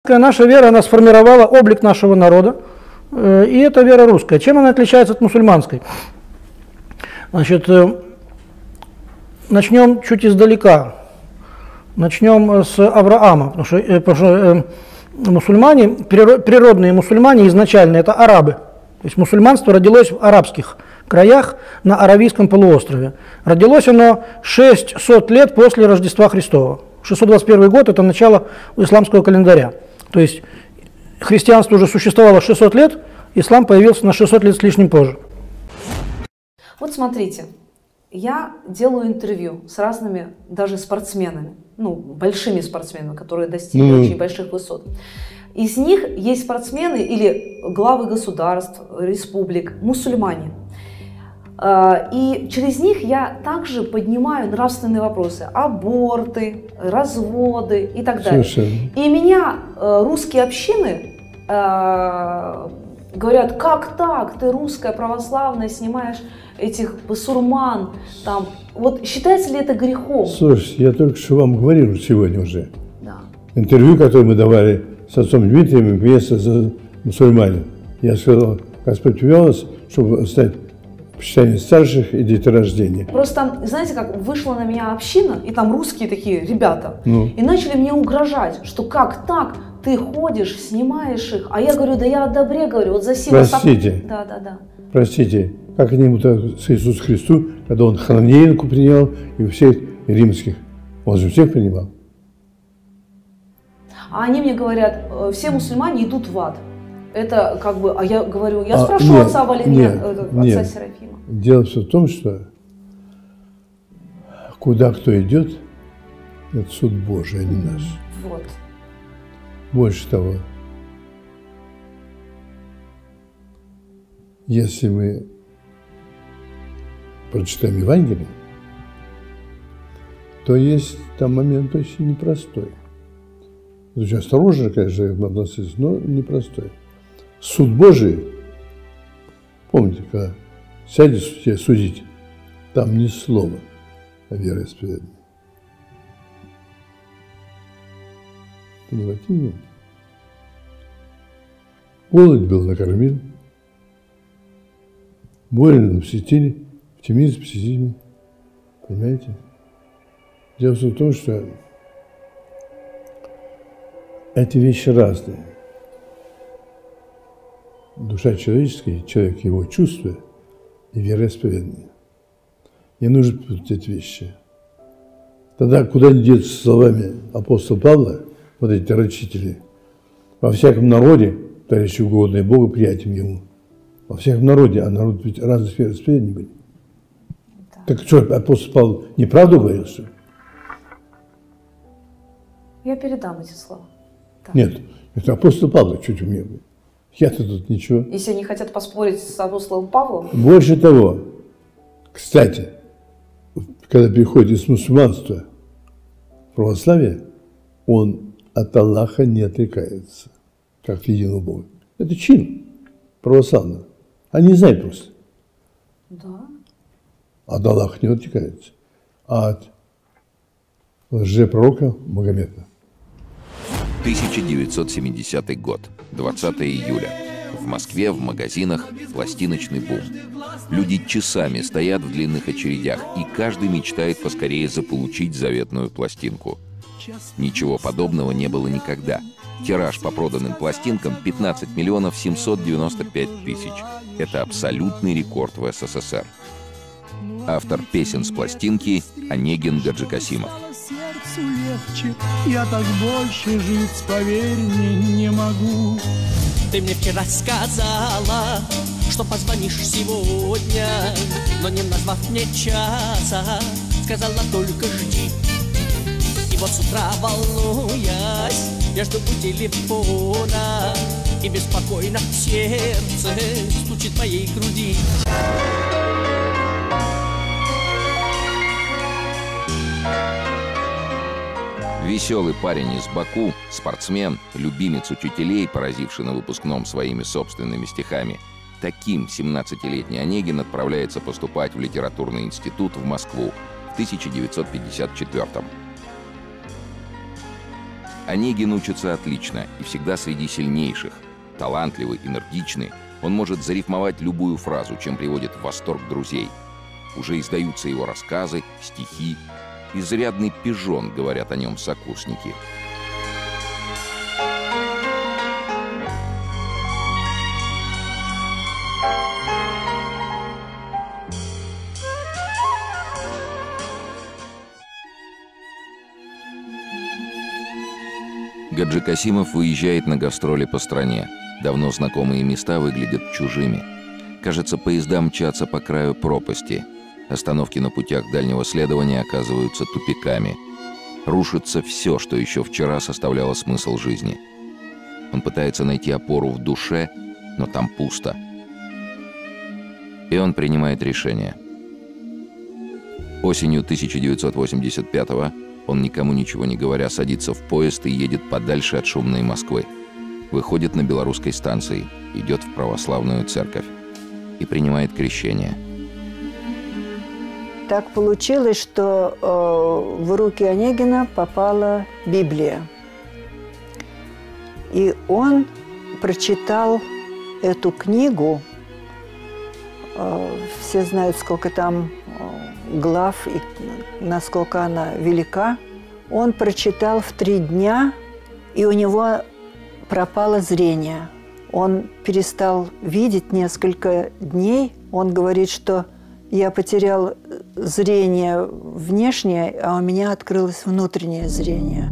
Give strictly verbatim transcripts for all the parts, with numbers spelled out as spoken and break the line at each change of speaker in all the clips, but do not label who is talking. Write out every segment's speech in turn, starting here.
Наша вера, она сформировала облик нашего народа, и это вера русская. Чем она отличается от мусульманской? Значит, начнем чуть издалека. Начнем с Авраама, потому что, потому что мусульмане, природные мусульмане изначально это арабы. То есть мусульманство родилось в арабских краях на Аравийском полуострове. Родилось оно шестьсот лет после Рождества Христова. шестьсот двадцать первый год – это начало исламского календаря. То есть христианство уже существовало шестьсот лет, ислам появился на шестьсот лет с лишним позже.
Вот смотрите, я делаю интервью с разными даже спортсменами, ну, большими спортсменами, которые достигли mm. очень больших высот. Из них есть спортсмены или главы государств, республик, мусульмане. И через них я также поднимаю нравственные вопросы, аборты, разводы и так далее. Слушай. И меня русские общины говорят: как так, ты русская православная, снимаешь этих басурман, там, вот считается ли это грехом?
Слушай, я только что вам говорил сегодня уже.
Да.
Интервью, которое мы давали с отцом Дмитрием вместе с мусульманами. Я сказал, Господь вел нас, чтобы стать почитание старших и деторождения.
Просто, знаете как, вышла на меня община, и там русские такие ребята,
ну.
и начали мне угрожать, что как так, ты ходишь, снимаешь их, а я говорю, да я о добре говорю, вот за силу...
Простите,
да, да, да.
Простите, как они ему с Иисусу Христу, когда он хананеенку принял, и всех римских, он же всех принимал.
А они мне говорят, все мусульмане идут в ад. Это как бы, а я говорю, я а, спрошу
нет,
отца Валерия,
нет,
отца
нет.
Серафима.
Дело все в том, что куда кто идет, это суд Божий, а не наш.
Вот.
Больше того, если мы прочитаем Евангелие, то есть там момент очень непростой. Очень осторожно, конечно, относиться, но непростой. Суд Божий, помните, когда сядете судить, там ни слова о вероисповедании. Понимаете, нет. Голод был, накормил. Болен посетили, в темнице посетили. Понимаете? Дело в том, что эти вещи разные. Душа человеческая, человек его чувствует, и вероисповедание. Не нужно путать эти вещи. Тогда куда не деться словами апостола Павла, вот эти рачители, во всяком народе, товарищи угодные Богу, приятелям ему. Во всяком народе, а народ ведь разных вероисповеданий были. Да. Так что, апостол Павел неправду говорил, что ли?
Я передам эти слова.
Да. Нет, это апостол Павел чуть у меня был. Я-то тут ничего.
Если они хотят поспорить с апостолом Павлом?
Больше того, кстати, когда переходит из мусульманства в православие, он от Аллаха не отрекается, как единого Бога. Это чин православного. Они не знают просто.
Да.
От Аллаха не отрекается, а от лжепророка Магомета.
тысяча девятьсот семидесятый год, двадцатое июля. В Москве в магазинах пластиночный бум. Люди часами стоят в длинных очередях, и каждый мечтает поскорее заполучить заветную пластинку. Ничего подобного не было никогда. Тираж по проданным пластинкам пятнадцать миллионов семьсот девяносто пять тысяч. Это абсолютный рекорд в СССР. Автор песен с пластинки Онегин Гаджикасимов.
Легче, я так больше жить, поверь мне, не могу.
Ты мне вчера сказала, что позвонишь сегодня, но не назвав мне часа, сказала только жди. И вот с утра волнуясь, я жду у телефона, и беспокойно сердце стучит в моей груди.
Веселый парень из Баку, спортсмен, любимец учителей, поразивший на выпускном своими собственными стихами. Таким семнадцатилетний Онегин отправляется поступать в литературный институт в Москву в тысяча девятьсот пятьдесят четвёртом. Онегин учится отлично и всегда среди сильнейших. Талантливый, энергичный, он может зарифмовать любую фразу, чем приводит в восторг друзей. Уже издаются его рассказы, стихи. Изрядный пижон, говорят о нем сокурсники. Гаджи Касимов выезжает на гастроли по стране. Давно знакомые места выглядят чужими. Кажется, поезда мчатся по краю пропасти. Остановки на путях дальнего следования оказываются тупиками. Рушится все, что еще вчера составляло смысл жизни. Он пытается найти опору в душе, но там пусто. И он принимает решение. Осенью тысяча девятьсот восемьдесят пятого он, никому ничего не говоря, садится в поезд и едет подальше от шумной Москвы. Выходит на белорусской станции, идет в православную церковь и принимает крещение.
Так получилось, что э, в руки Онегина попала Библия. И он прочитал эту книгу. Э, все знают, сколько там э, глав и насколько она велика. Он прочитал в три дня, и у него пропало зрение. Он перестал видеть несколько дней. Он говорит, что я потерял зрение внешнее, а у меня открылось внутреннее зрение.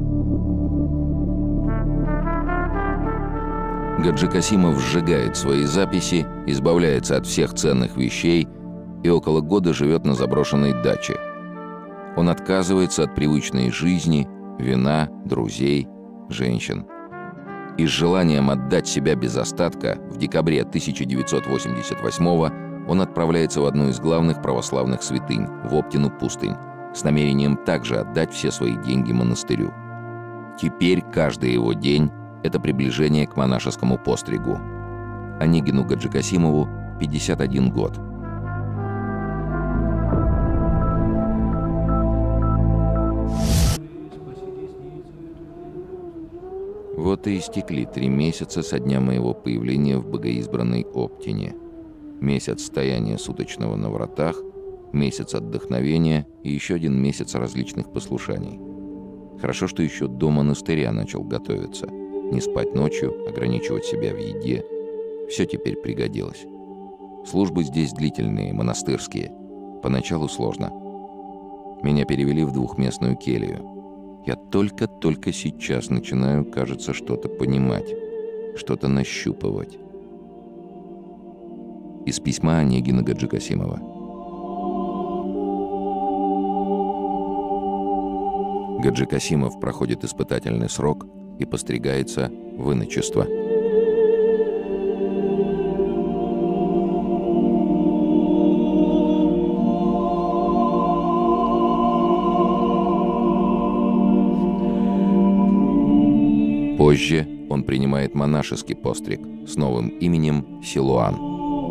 Гаджи Касимов сжигает свои записи, избавляется от всех ценных вещей и около года живет на заброшенной даче. Он отказывается от привычной жизни, вина, друзей, женщин. И с желанием отдать себя без остатка в декабре тысяча девятьсот восемьдесят восьмого он отправляется в одну из главных православных святынь, в Оптину пустынь, с намерением также отдать все свои деньги монастырю. Теперь каждый его день – это приближение к монашескому постригу. Онегину Гаджи Касимову пятьдесят один год. Вот и истекли три месяца со дня моего появления в богоизбранной Оптине. Месяц стояния суточного на вратах, месяц отдохновения и еще один месяц различных послушаний. Хорошо, что еще до монастыря начал готовиться. Не спать ночью, ограничивать себя в еде. Все теперь пригодилось. Службы здесь длительные, монастырские. Поначалу сложно. Меня перевели в двухместную келью. Я только-только сейчас начинаю, кажется, что-то понимать, что-то нащупывать. Из письма Онегина Гаджи Касимова. Гаджи Касимов проходит испытательный срок и постригается в иночество. Позже он принимает монашеский постриг с новым именем Силуан.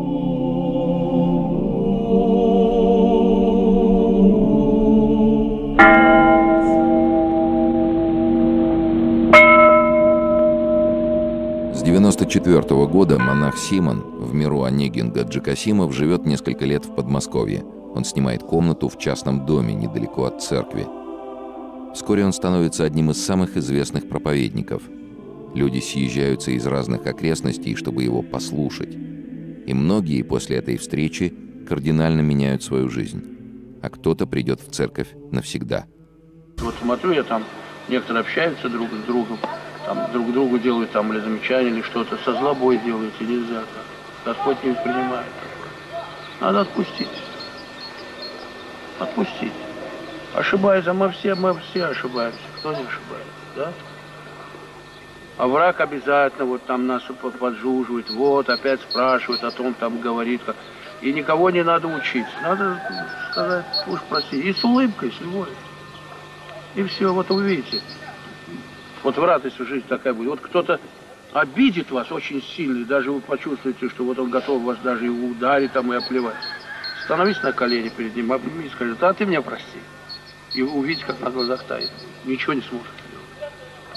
С девяносто четвёртого года монах Симон, в миру Онегин Гаджи Касимов, живет несколько лет в Подмосковье. Он снимает комнату в частном доме недалеко от церкви. Вскоре он становится одним из самых известных проповедников. Люди съезжаются из разных окрестностей, чтобы его послушать. И многие после этой встречи кардинально меняют свою жизнь. А кто-то придет в церковь навсегда.
Вот смотрю, я там, некоторые общаются друг с другом, там друг другу делают там или замечания, или что-то, со злобой делаете, нельзя. Так. Господь не принимает. Надо отпустить. Отпустить. Ошибаются, мы все, мы все ошибаемся. Кто не ошибается, да? А враг обязательно вот там нас поджуживает, вот опять спрашивает о том, там говорит. Как... И никого не надо учить. Надо сказать, уж прости. И с улыбкой, с любовью. И все, вот увидите. Вот в радости жизнь такая будет. Вот кто-то обидит вас очень сильно, и даже вы почувствуете, что вот он готов вас даже и ударить там, и оплевать. Становись на колени перед ним, обними и скажи, да ты меня прости. И увидите, как на глазах тает. Ничего не сможет сделать.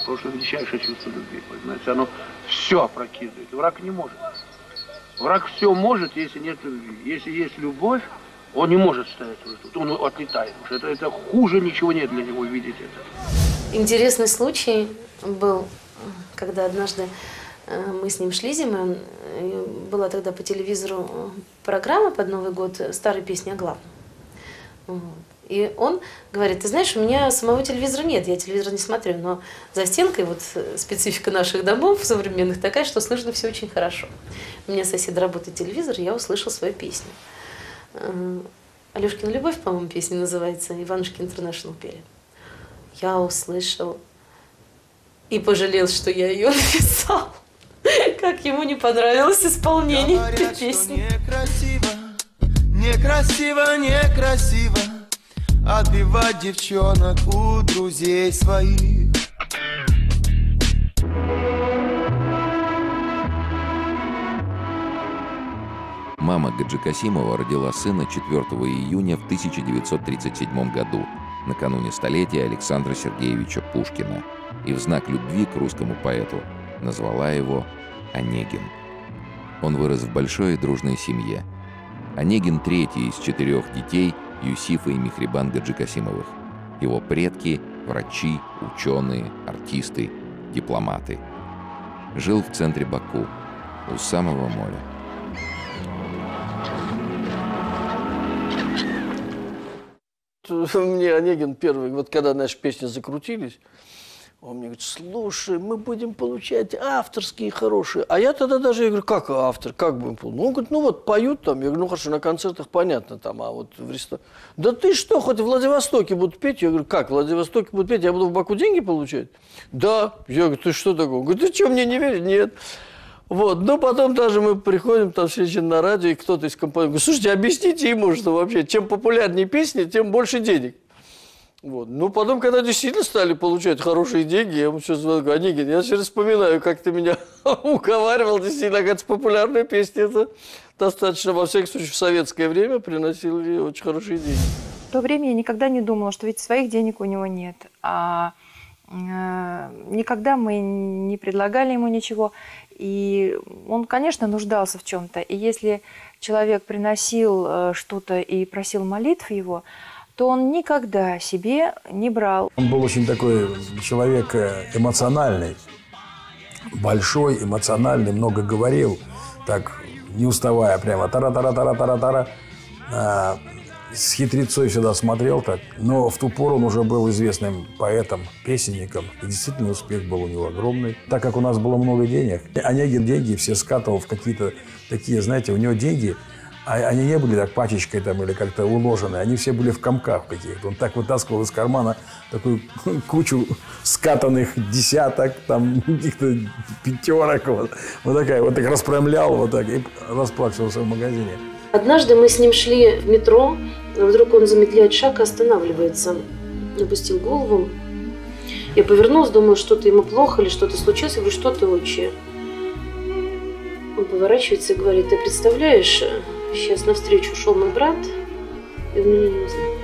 просто величайшее чувство любви, понимаете, оно все опрокидывает. Враг не может. Враг все может, если нет любви. Если есть любовь, он не может стоять тут, он отлетает. Это, это хуже ничего нет для него видеть это.
Интересный случай был, когда однажды мы с ним шли зимой, была тогда по телевизору программа под Новый год «Старые песни о главном». И он говорит: ты знаешь, у меня самого телевизора нет, я телевизор не смотрю, но за стенкой вот специфика наших домов современных такая, что слышно все очень хорошо. У меня сосед работает телевизор, и я услышал свою песню. «Алешкина любовь», по-моему, песня называется, Иванушки Интернешнл пели. Я услышал и пожалел, что я ее написал. Как ему не понравилось исполнение этой песни.
Некрасиво, некрасиво отбивать девчонок у друзей своих.
Мама Гаджи Касимова родила сына четвёртого июня в тысяча девятьсот тридцать седьмом году, накануне столетия Александра Сергеевича Пушкина, и в знак любви к русскому поэту назвала его Онегин. Он вырос в большой и дружной семье. Онегин третий из четырех детей Юсифа и Михрибан Гаджи Касимовых. Его предки – врачи, ученые, артисты, дипломаты. Жил в центре Баку, у самого моря.
Мне Онегин первый, вот когда наши песни закрутились, он мне говорит: слушай, мы будем получать авторские хорошие. А я тогда даже, я говорю: как автор, как будем получать? Ну, он говорит: ну вот поют там. Я говорю: ну хорошо, на концертах понятно там, а вот в ресторане. Да ты что, хоть в Владивостоке будут петь? Я говорю: как, в Владивостоке будут петь, я буду в Баку деньги получать? Да. Я говорю: ты что такое? Он говорит: ты что, мне не веришь? Нет. Вот, ну потом даже мы приходим, там встречи на радио, и кто-то из компании говорит: слушайте, объясните ему, что вообще, чем популярнее песни, тем больше денег. Вот. Ну, потом, когда действительно стали получать хорошие деньги, я ему сейчас говорю: Онегин, я сейчас вспоминаю, как ты меня уговаривал, действительно, оказывается, популярные песни, это достаточно, во всяком случае, в советское время приносили очень хорошие деньги.
В то время я никогда не думала, что ведь своих денег у него нет, а э, никогда мы не предлагали ему ничего, и он, конечно, нуждался в чем-то, и если человек приносил э, что-то и просил молитв его, то он никогда себе не брал.
Он был очень такой человек эмоциональный, большой, эмоциональный, много говорил, так не уставая, прямо тара-тара-тара-тара-тара. А, с хитрецой всегда смотрел так, но в ту пору он уже был известным поэтом, песенником, и действительно успех был у него огромный. Так как у нас было много денег, Онегин деньги все скатывал в какие-то такие, знаете, у него деньги... А они не были так пачечкой там или как-то уложены, они все были в комках каких-то. Он так вытаскивал из кармана такую кучу скатанных десяток, там каких-то пятерок, вот, вот такая, вот так распрямлял, вот так, и расплачивался в магазине.
Однажды мы с ним шли в метро, а вдруг он замедляет шаг и останавливается. Опустил голову. Я повернулась, думаю, что-то ему плохо или что-то случилось. Я говорю: что ты, отче? Он поворачивается и говорит: ты представляешь, сейчас навстречу ушел мой брат, и он меня не узнал.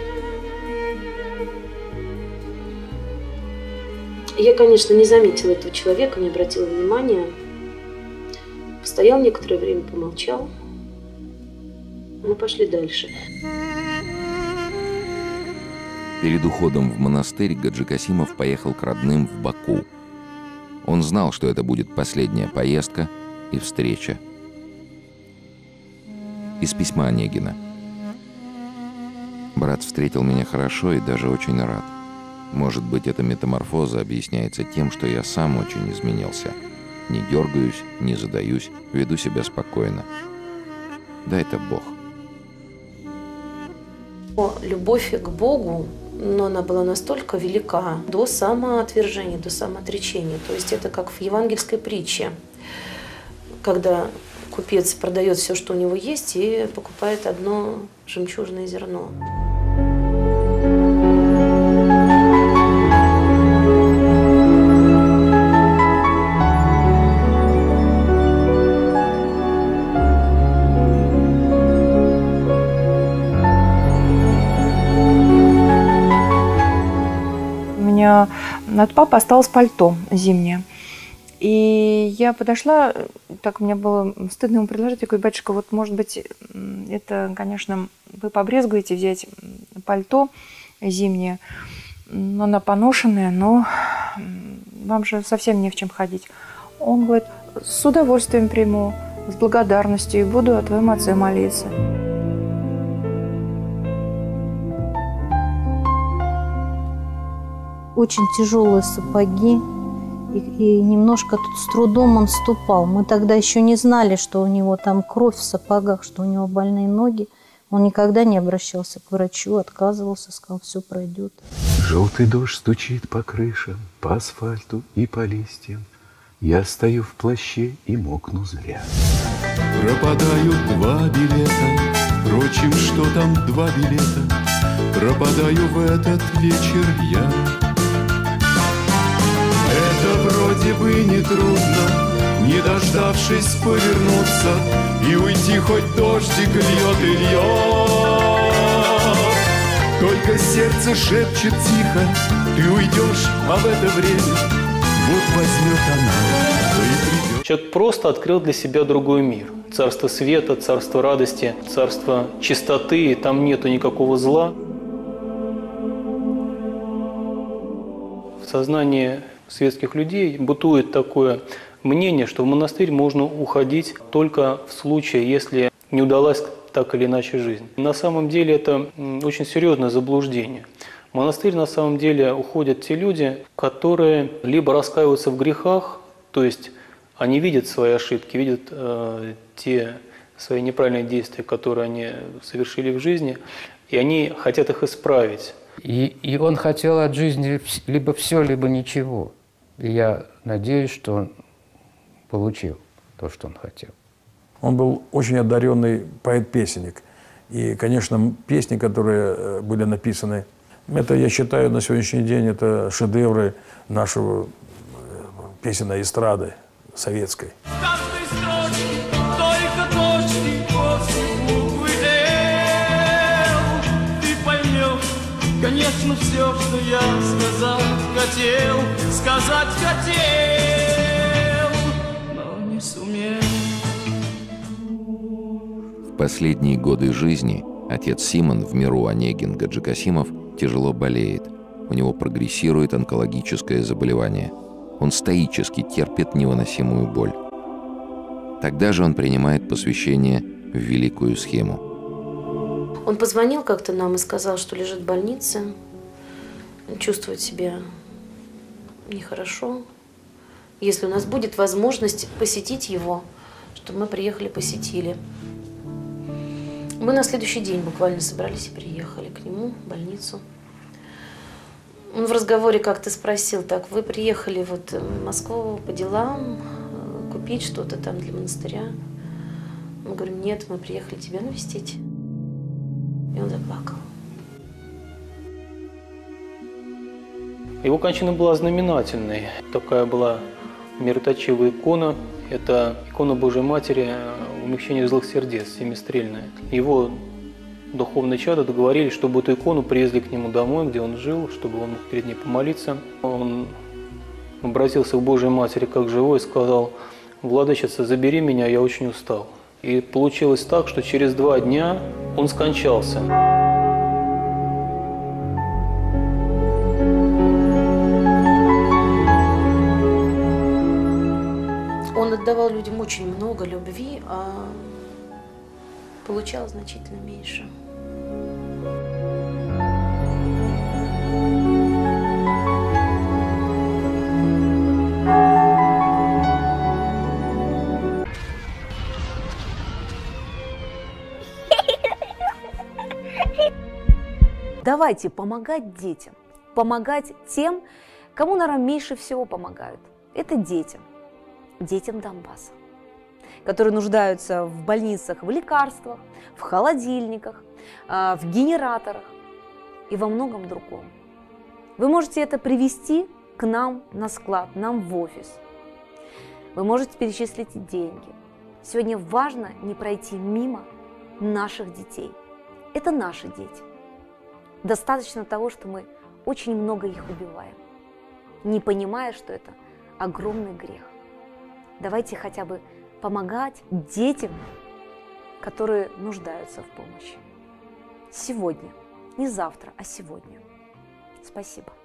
Я, конечно, не заметила этого человека, не обратила внимания. Постоял некоторое время, помолчал. Мы пошли дальше.
Перед уходом в монастырь Гаджи Касимов поехал к родным в Баку. Он знал, что это будет последняя поездка и встреча. Из письма Онегина. Брат встретил меня хорошо и даже очень рад. Может быть, эта метаморфоза объясняется тем, что я сам очень изменился. Не дергаюсь, не задаюсь, веду себя спокойно. Да это Бог.
Любовь к Богу, но она была настолько велика до самоотвержения, до самоотречения. То есть это как в евангельской притче, когда купец продает все, что у него есть, и покупает одно жемчужное зерно.
У меня от папы осталось пальто зимнее. И я подошла, так мне было стыдно ему предложить, я говорю: батюшка, вот может быть, это, конечно, вы побрезгуете взять пальто зимнее, но оно поношенное, но вам же совсем не в чем ходить. Он говорит: с удовольствием приму, с благодарностью, и буду о твоем отце молиться.
Очень тяжелые сапоги. И, и немножко тут с трудом он ступал. Мы тогда еще не знали, что у него там кровь в сапогах, что у него больные ноги. Он никогда не обращался к врачу, отказывался, сказал: все пройдет.
Желтый дождь стучит по крышам, по асфальту и по листьям. Я стою в плаще и мокну зря.
Пропадают два билета, впрочем, что там два билета? Пропадаю в этот вечер я. Это вроде бы не трудно, не дождавшись повернуться и уйти, хоть дождик льет и льет. Только сердце шепчет тихо: ты уйдешь, а в это время вот возьмет она, да и придет.
Человек просто открыл для себя другой мир. Царство света, царство радости, царство чистоты, там нету никакого зла. В сознании светских людей бытует такое мнение, что в монастырь можно уходить только в случае, если не удалась так или иначе жизнь. На самом деле это очень серьезное заблуждение. В монастырь на самом деле уходят те люди, которые либо раскаиваются в грехах, то есть они видят свои ошибки, видят э, те свои неправильные действия, которые они совершили в жизни, и они хотят их исправить.
И, и он хотел от жизни либо все, либо ничего. И я надеюсь, что он получил то, что он хотел.
Он был очень одаренный поэт-песенник. И, конечно, песни, которые были написаны, это, я считаю, на сегодняшний день это шедевры нашего песенной эстрады советской.
Конечно, все, что я сказать хотел, сказать хотел, но не сумел.
В последние годы жизни отец Симон, в миру Онегин Гаджикасимов, тяжело болеет. У него прогрессирует онкологическое заболевание. Он стоически терпит невыносимую боль. Тогда же он принимает посвящение в великую схему.
Он позвонил как-то нам и сказал, что лежит в больнице, чувствует себя нехорошо. Если у нас будет возможность посетить его, чтобы мы приехали, посетили. Мы на следующий день буквально собрались и приехали к нему в больницу. Он в разговоре как-то спросил: так, вы приехали вот в Москву по делам, купить что-то там для монастыря? Мы говорим: нет, мы приехали тебя навестить. И он заплакал.
Его кончина была знаменательной. Такая была мироточивая икона. Это икона Божьей Матери умягчения злых сердец, семистрельная. Его духовные чада договорились, чтобы эту икону привезли к нему домой, где он жил, чтобы он мог перед ней помолиться. Он обратился к Божьей Матери как живой и сказал: «Владычица, забери меня, я очень устал». И получилось так, что через два дня он скончался.
Он отдавал людям очень много любви, а получал значительно меньше.
Давайте помогать детям, помогать тем, кому, наверное, меньше всего помогают. Это детям, детям Донбасса, которые нуждаются в больницах, в лекарствах, в холодильниках, в генераторах и во многом другом. Вы можете это привезти к нам на склад, нам в офис. Вы можете перечислить деньги. Сегодня важно не пройти мимо наших детей. Это наши дети. Достаточно того, что мы очень много их убиваем. не понимая, что это огромный грех. Давайте хотя бы помогать детям, которые нуждаются в помощи. Сегодня. Не завтра, а сегодня. Спасибо.